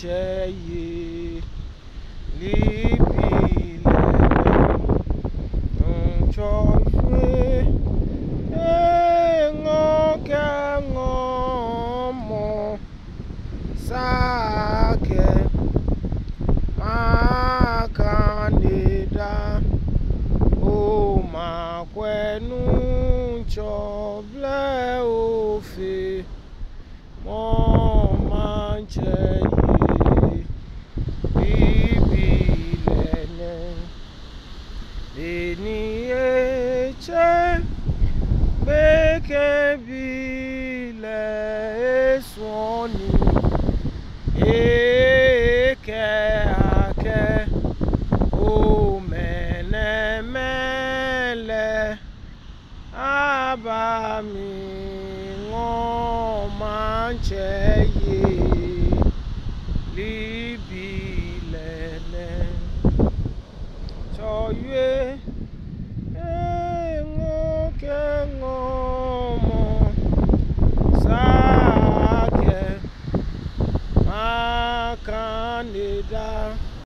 cheye libi le choye ngomo sake makanida o makwenu choble ofe mo mancheye bibi lene eni